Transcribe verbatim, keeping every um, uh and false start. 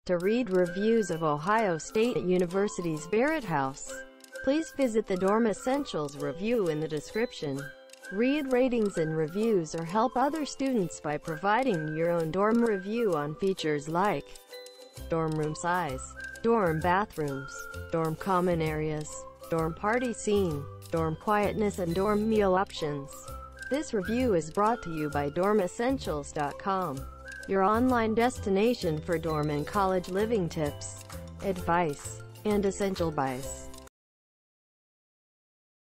To read reviews of Ohio State University's Barrett House, please visit the Dorm Essentials review in the description. Read ratings and reviews or help other students by providing your own dorm review on features like dorm room size, dorm bathrooms, dorm common areas, dorm party scene, dorm quietness and dorm meal options. This review is brought to you by dorm essentials dot com, your online destination for dorm and college living tips, advice, and essential buys.